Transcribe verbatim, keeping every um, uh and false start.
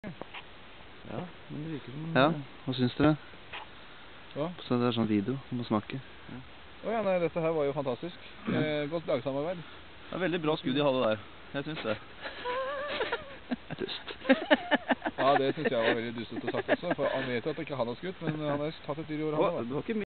Ja, men det virker som... Ja, hva syns dere? Hva? Så det er sånn video, du må snakke. Ja. Å ja, nei, dette her var jo fantastisk. Eh, godt lagsamarbeid. Det er veldig bra skudd de hadde der. Jeg synes det. Dust. Ja, det synes jeg var veldig dustete sagt også, for han vet jo at ikke han har skutt, men han har tatt et dyr i år han da. Det var ikke